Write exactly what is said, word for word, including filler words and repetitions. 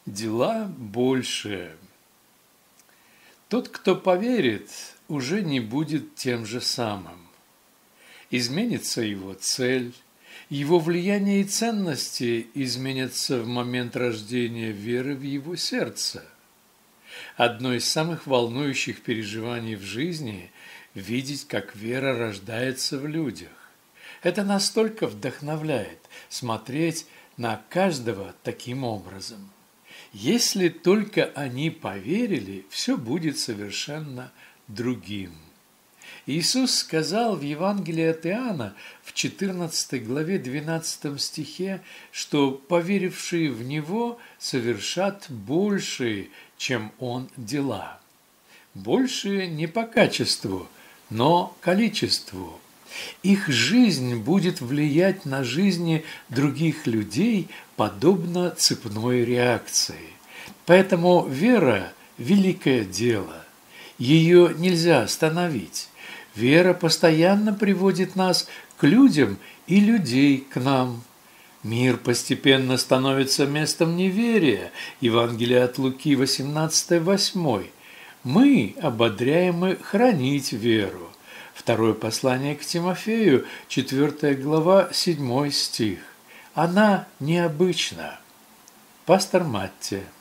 Дела больше. Тот, кто поверит, уже не будет тем же самым. Изменится его цель, его влияние и ценности изменятся в момент рождения веры в его сердце. Одно из самых волнующих переживаний в жизни – видеть, как вера рождается в людях. Это настолько вдохновляет смотреть на каждого таким образом. Если только они поверили, все будет совершенно другим. Иисус сказал в Евангелии от Иоанна в четырнадцатой главе двенадцатом стихе, что поверившие в Него совершат большие, чем Он, дела. Большие не по качеству, но количеству. Их жизнь будет влиять на жизни других людей, подобно цепной реакции. Поэтому вера – великое дело. Ее нельзя остановить. Вера постоянно приводит нас к людям и людей к нам. Мир постепенно становится местом неверия. Евангелие от Луки восемнадцать восемь. Мы ободряемы хранить веру. Второе послание к Тимофею, четвёртая глава, седьмой стих. Она необычна. Пастор Матти.